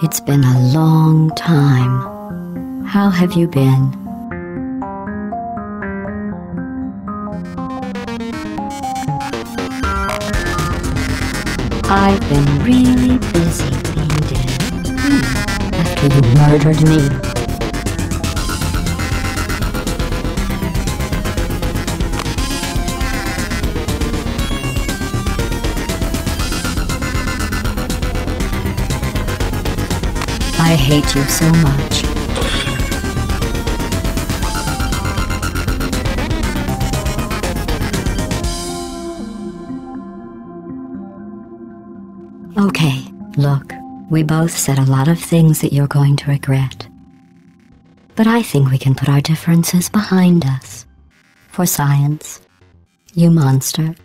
It's been a long time. How have you been? I've been really busy being dead. After you murdered me. I hate you so much. Okay, look, we both said a lot of things that you're going to regret. But I think we can put our differences behind us. For science. You monster.